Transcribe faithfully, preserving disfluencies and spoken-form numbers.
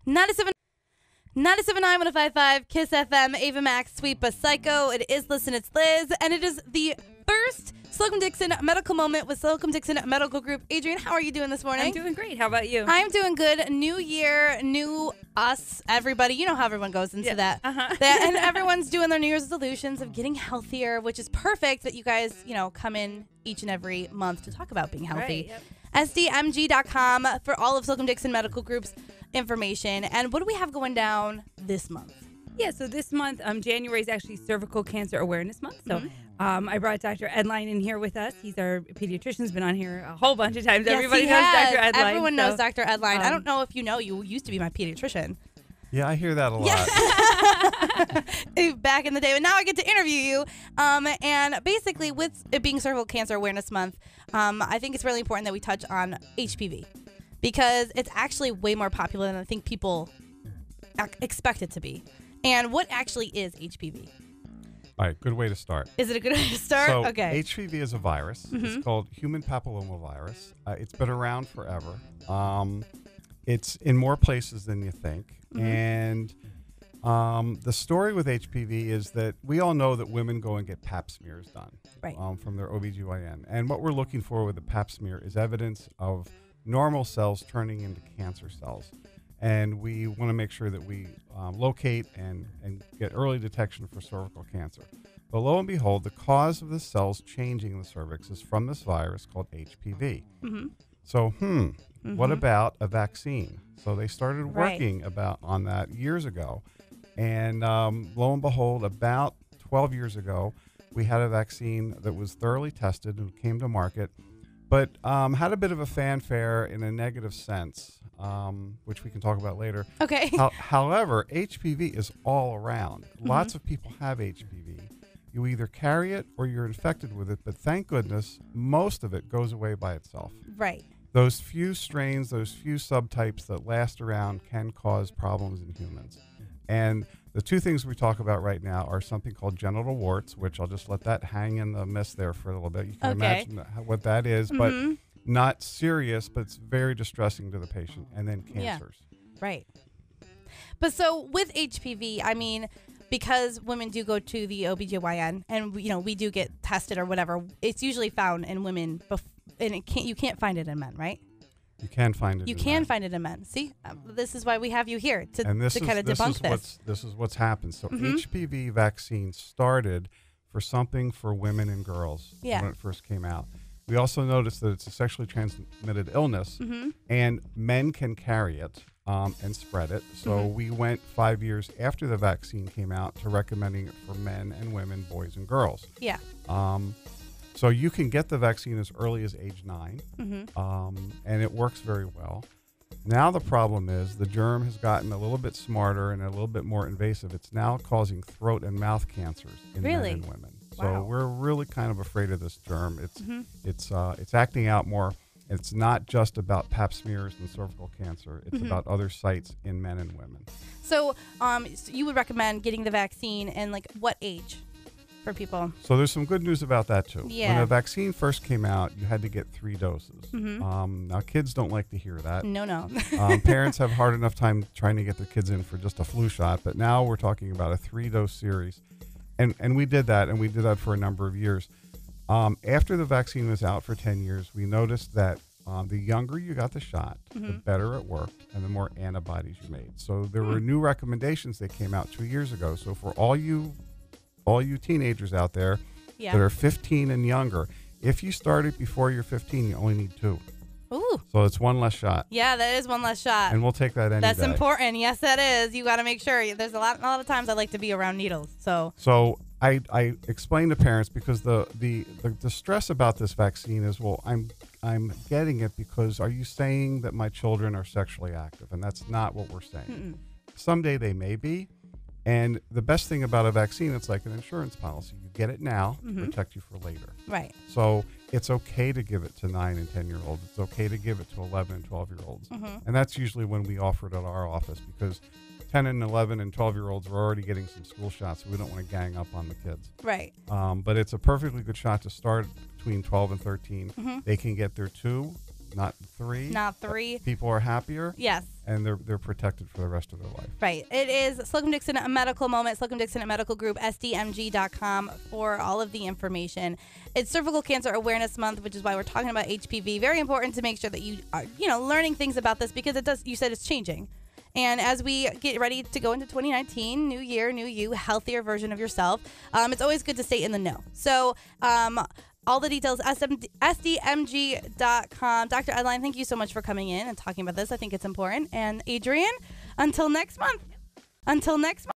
ninety-seven ninety-seven point nine, one oh five point five, Kiss F M, Ava Max, Sweet But Psycho. It is Listen, It's Liz, and it is the first Slocum Dickson medical moment with Slocum Dickson Medical Group. Adrian, how are you doing this morning? I'm doing great. How about you? I'm doing good. New year, new us, everybody. You know how everyone goes into Yeah. that. Uh-huh. that. And everyone's doing their New Year's resolutions of getting healthier, which is perfect that you guys, you know, come in each and every month to talk about being healthy. Right, yep. S D M G dot com for all of Slocum Dickson Medical Group's information. And what do we have going down this month? Yeah, so this month, um, January is actually Cervical Cancer Awareness Month. So Mm-hmm. um, I brought Doctor Eadline in here with us. He's our pediatrician. He's been on here a whole bunch of times. Yes, Everybody he knows has. Doctor Eadline. Everyone so, knows Doctor Eadline. I um, don't know if you know, you used to be my pediatrician. Yeah, I hear that a lot. Yeah. Back in the day, but now I get to interview you. Um, and basically, with it being Cervical Cancer Awareness Month, um, I think it's really important that we touch on H P V because it's actually way more popular than I think people ac- expect it to be. And what actually is H P V? All right, good way to start. Is it a good way to start? So okay. H P V is a virus. Mhm. It's called human papillomavirus. Uh, it's been around forever. Um, it's in more places than you think. Mhm. And um, the story with H P V is that we all know that women go and get pap smears done Right. um, from their O B G Y N. And what we're looking for with the pap smear is evidence of normal cells turning into cancer cells. And we want to make sure that we um, locate and, and get early detection for cervical cancer. But lo and behold, the cause of the cells changing in the cervix is from this virus called H P V. Mm-hmm. So, hmm, what Mhm. about a vaccine? So they started Right. working about on that years ago. And um, lo and behold, about twelve years ago, we had a vaccine that was thoroughly tested and came to market, but um, had a bit of a fanfare in a negative sense, um, which we can talk about later. Okay. How, however, H P V is all around. Mm-hmm. Lots of people have H P V. You either carry it or you're infected with it, but thank goodness, most of it goes away by itself. Right. Those few strains, those few subtypes that last around can cause problems in humans. And the two things we talk about right now are something called genital warts, which I'll just let that hang in the mist there for a little bit. You can Okay. imagine that- what that is, but Mhm. not serious, but it's very distressing to the patient. And then Yeah. cancers. Right. But so with H P V, I mean, because women do go to the O B G Y N and, you know, we do get tested or whatever, it's usually found in women, bef- and it can't, you can't find it in men, right? You can find it. You in can men. find it in men. See, um, this is why we have you here to, and this to is, kind of this debunk is this. what's this is what's happened. So Mhm. H P V vaccine started for something for women and girls Yeah. when it first came out. We also noticed that it's a sexually transmitted illness, Mm-hmm. and men can carry it um, and spread it. So Mhm. we went five years after the vaccine came out to recommending it for men and women, boys and girls. Yeah. Um, so you can get the vaccine as early as age nine, Mm-hmm. um, and it works very well. Now the problem is the germ has gotten a little bit smarter and a little bit more invasive. It's now causing throat and mouth cancers in Really? men and women. So Wow. we're really kind of afraid of this germ. It's Mm-hmm. it's uh, it's acting out more. It's not just about pap smears and cervical cancer. It's Mhm. about other sites in men and women. So, um, so you would recommend getting the vaccine and like what age for people? So there's some good news about that too. Yeah. When the vaccine first came out, you had to get three doses. Mhm. Um, now kids don't like to hear that. No, no. um, parents have hard enough time trying to get their kids in for just a flu shot, but now we're talking about a three-dose series, and and we did that, and we did that for a number of years. Um, after the vaccine was out for ten years, we noticed that um, the younger you got the shot, the Mhm. better it worked, and the more antibodies you made. So there were Hmm. new recommendations that came out two years ago. So for all you, all you teenagers out there Yeah. that are fifteen and younger, if you started before you're fifteen, you only need two. Ooh. So it's one less shot, Yeah, that is one less shot. and we'll take that any That's day. important. Yes, that is. You got to make sure. There's a lot, a lot of times I like to be around needles. So, So I, I explain to parents because the, the, the, the stress about this vaccine is, well, I'm I'm getting it because are you saying that my children are sexually active? And that's not what we're saying. mm-mm. Someday they may be. And the best thing about a vaccine, it's like an insurance policy. You get it now to Mhm. protect you for later. Right. So it's okay to give it to nine and ten year olds. It's okay to give it to eleven and twelve year olds. Mhm. And that's usually when we offer it at our office because ten and eleven and twelve year olds are already getting some school shots. So we don't want to gang up on the kids. Right. Um, but it's a perfectly good shot to start between twelve and thirteen. Mhm. They can get their two not three. Not three. People are happier. Yes. And they're they're protected for the rest of their life. Right. It is Slocum Dickson, a medical moment. Slocum Dickson, a medical group, S D M G dot com for all of the information. It's Cervical Cancer Awareness Month, which is why we're talking about H P V. Very important to make sure that you are, you know, learning things about this because it does. You said it's changing. And as we get ready to go into twenty nineteen, new year, new you, healthier version of yourself, um, it's always good to stay in the know. So, um, all the details, S D M G dot com. Doctor Eadline, thank you so much for coming in and talking about this. I think it's important. And Adrian, until next month. Until next month.